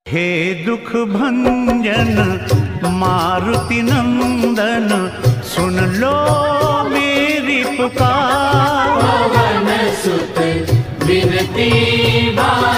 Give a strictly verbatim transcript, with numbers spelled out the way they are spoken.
हे दुख भंजन मारुति नंदन, सुन लो मेरी पुकार। पवन सुत विनती